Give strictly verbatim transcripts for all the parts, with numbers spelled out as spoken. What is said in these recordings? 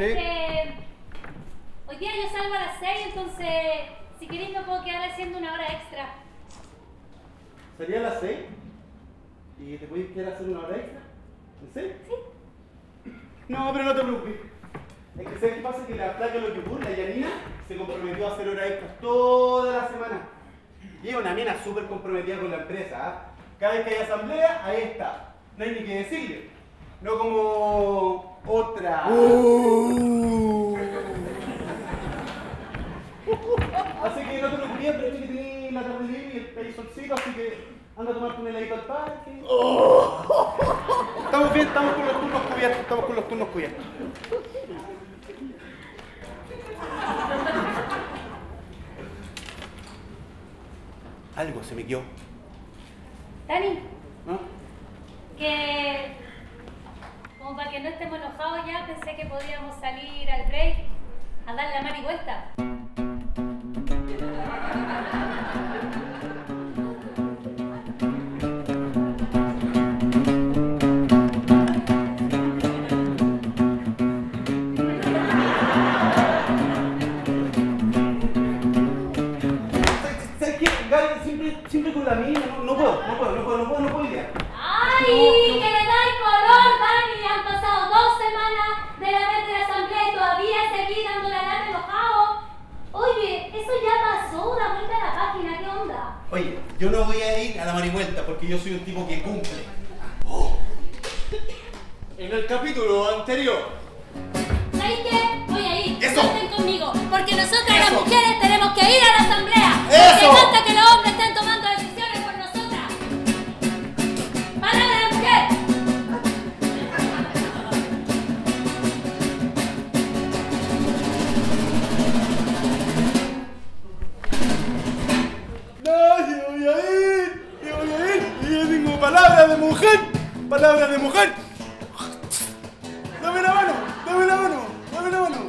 Es que hoy día yo salgo a las seis, entonces si queréis me puedo quedar haciendo una hora extra. ¿Salía a las seis? ¿Y te podéis quedar a hacer una hora extra? ¿En serio? Sí. No, pero no te preocupes. Es que ¿sabes qué pasa? Que la flaca lo que ocurre, la Yanina, se comprometió a hacer horas extras toda la semana. Y es una mina súper comprometida con la empresa. ¿eh? Cada vez que hay asamblea, ahí está. No hay ni que decirle. No como otra. Uh. Así que no te preocupes, pero es que tenés la tarde libre y el pelo solcito, así que anda a tomarte un heladito al parque. Oh. Estamos bien, estamos con los turnos cubiertos, estamos con los turnos cubiertos. Algo se me quedó. Dani. ¿No? Que como para que no estemos enojados ya, pensé que podíamos salir al break a dar la mar y vuelta. ¿Sabes qué? Gaby, siempre, siempre con la mía, no, no puedo, no puedo, no puedo, no puedo, no puedo ir. ¡Ay! No, no. ¡Que le dais color, Dani! Han pasado dos semanas de la vez de la asamblea y todavía seguí dando la lata enojado. Oye, eso ya pasó, da vuelta a la página, ¿qué onda? Oye, yo no voy a ir a la marivuelta porque yo soy un tipo que cumple. Oh. En el capítulo anterior. ¿Sabéis qué? Voy a ir. ¡Eso! Cuenten conmigo, porque nosotras ¡Eso! las mujeres tenemos que ir a la asamblea. ¡Eso! Porque basta que los hombres estén tomando decisiones por nosotras. ¡Palabra de mujer! No, yo voy a ir, yo voy a ir, y yo tengo palabras de mujer, palabras de mujer. Dame la mano, dame la mano, dame la mano.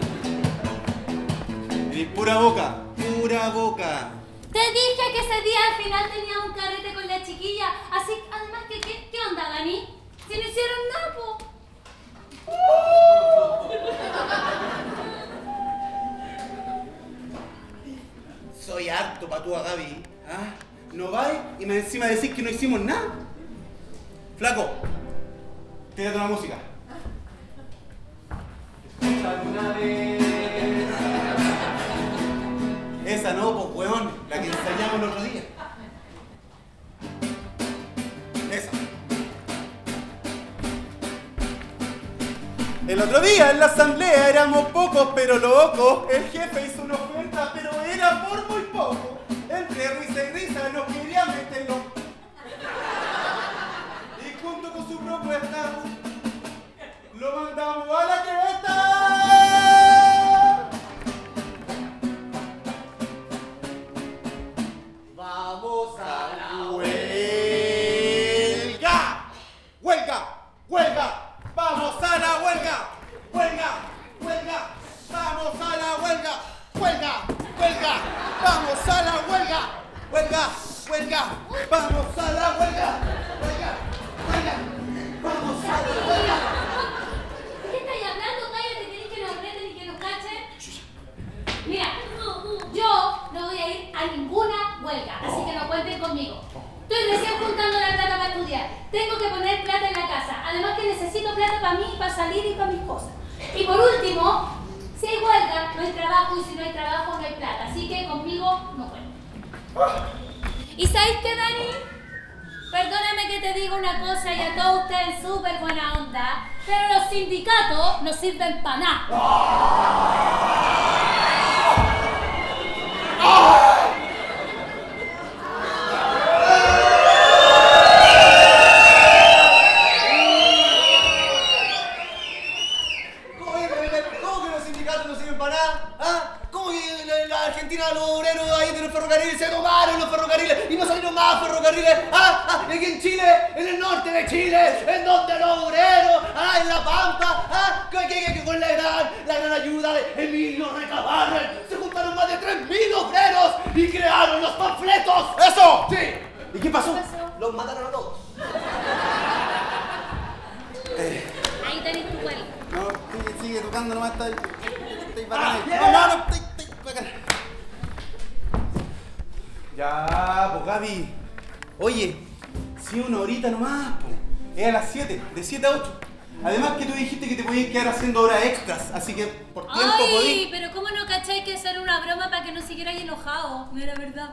Y pura boca, pura boca. Te dije que ese día al final tenía un carrete con la chiquilla. Así, además, que, ¿qué, qué onda, Dani? Si no hicieron nada, po. Soy harto pa' tú a Gaby. ¿Ah? No vais y me encima decís que no hicimos nada. Flaco, tírate una música. Escucha alguna vez. Esa no, pues weón, la que ensayamos el otro día. Esa. El otro día en la asamblea éramos pocos pero locos. El jefe hizo una oferta pero era por muy poco. Entre risa y risa nos quería meterlo. Y junto con su propuesta lo mandamos a la cresta. Vamos a la huelga. Huelga, huelga. Vamos a la huelga. Huelga, huelga. Vamos a la huelga. Huelga, huelga. Vamos a la huelga. Huelga, huelga. Vamos a la huelga. Huelga, huelga. Vamos a la huelga. ¿De qué estáis hablando? Cállate, ¿queréis que nos reten y que nos cachen? Mira, yo no voy a ir a ninguna huelga, así que no cuenten conmigo. Estoy recién juntando la plata para estudiar. Tengo que poner plata en la casa. Además que necesito plata para mí, para salir y para mis cosas. Y por último, si hay huelga, no hay trabajo, y si no hay trabajo, no hay plata. Así que conmigo no cuenten. ¿Y sabéis qué, Dani? Perdóname que te diga una cosa y a todos ustedes súper buena onda, pero los sindicatos no sirven para nada. ¿Cómo que los sindicatos no sirven para nada? ¿Ah? ¿Cómo que la, la Argentina, los obreros ahí de los ferrocarriles se tomaron los ferrocarriles y no salieron más ferrocarriles? ¿Ah? ¿Ah? Y aquí en Chile, en el norte de Chile, en donde los obreros, ¿ah? En La Pampa, ¿ah? Que, que, que con la gran, la gran ayuda de Emilio Recabarren se juntaron más de tres mil obreros y crearon los panfletos. ¡Eso! Sí. ¿Y qué pasó? ¿Qué pasó? Los mataron a todos. Ahí tenés tu huelga. No, sigue tocando nomás, está ahí. Está ahí bacán. No, no, no, está ahí, está ahí bacán. Ya, pues Gaby. Oye, sí, una horita nomás, pues. Es a las siete, de siete a ocho. Además que tú dijiste que te podías quedar haciendo horas extras, así que por tiempo Ay, podí. pero ¿cómo no cacháis que hacer una broma para que no siguierais enojado? No era verdad.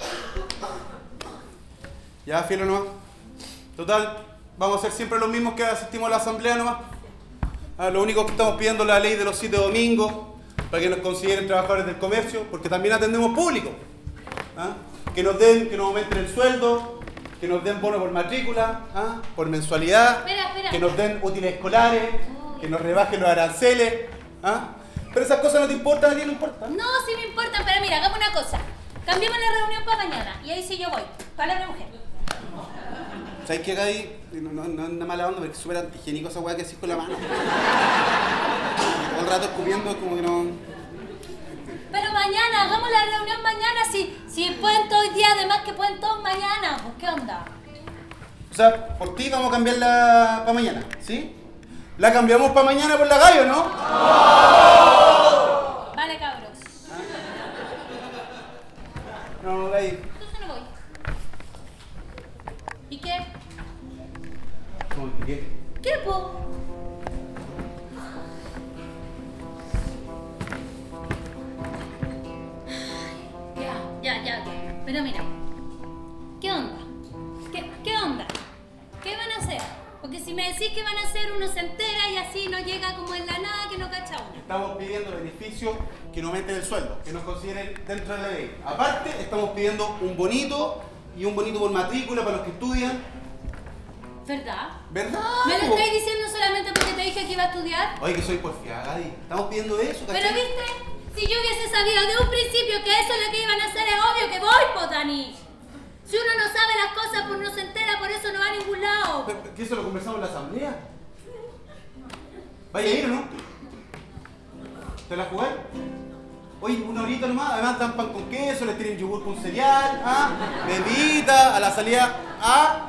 Ya, fielo nomás. Total, vamos a ser siempre los mismos que asistimos a la asamblea nomás. Ah, lo único que estamos pidiendo es la ley de los siete domingos, para que nos consideren trabajadores del comercio, porque también atendemos público. ¿Ah? Que nos den, que nos aumenten el sueldo, que nos den bono por matrícula, ¿ah? Por mensualidad, Espera, espera. que nos den útiles escolares, que nos rebajen los aranceles. ¿Ah? Pero esas cosas no te importan, a ti no importa. No, sí me importan, pero mira, hagamos una cosa. Cambiemos la reunión para mañana y ahí sí yo voy. Palabra mujer. ¿Sabes qué, Gaby? No, no, no es una mala onda, pero es súper antihigiénico esa weá que haces con la mano. Todo el rato escupiendo es como que no... Pero mañana, hagamos la reunión mañana. Si, si pueden todos hoy día, además que pueden todos mañana. Pues, ¿qué onda? O sea, por ti vamos a cambiarla para mañana, ¿sí? ¿La cambiamos para mañana por la Gaby o no? Vale, cabros. No, Gaby. Entonces no voy. ¿Y qué? ¿Cómo que qué? ¿Qué, po? Ya, ya, ya. Pero mira, ¿qué onda? ¿Qué, qué onda? ¿Qué van a hacer? Porque si me decís que van a hacer, uno se entera y así no llega como en la nada que no cacha uno. Estamos pidiendo beneficios que nos aumenten el sueldo, que nos consideren dentro de la ley. Aparte, estamos pidiendo un bonito y un bonito por matrícula para los que estudian. ¿Verdad? ¿Verdad? ¿Me lo po? estáis diciendo solamente porque te dije que iba a estudiar? Oye, que soy porfiada, Gaby. Estamos pidiendo eso, ¿cachai? Pero viste, si yo hubiese sabido de un principio que eso es lo que iban a hacer, es obvio que voy, po, Dani. Si uno no sabe las cosas, pues no se entera, por eso no va a ningún lado. Pero, ¿qué eso lo conversamos en la asamblea? ¿Vaya a ir o no? ¿Te la jugáis? Oye, una horita nomás, además dan pan con queso, les tienen yogur con cereal, ¿ah? Bebida, a la salida, ¿ah?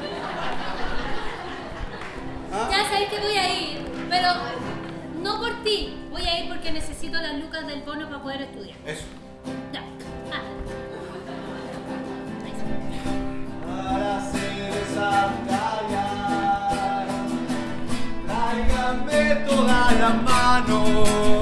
¿Ah? Ya sabéis que voy a ir, pero no por ti. Voy a ir porque necesito las lucas del bono para poder estudiar. Eso. Ya. Ah. Ahí sí. Para hacer esa talla, tráigame toda la mano.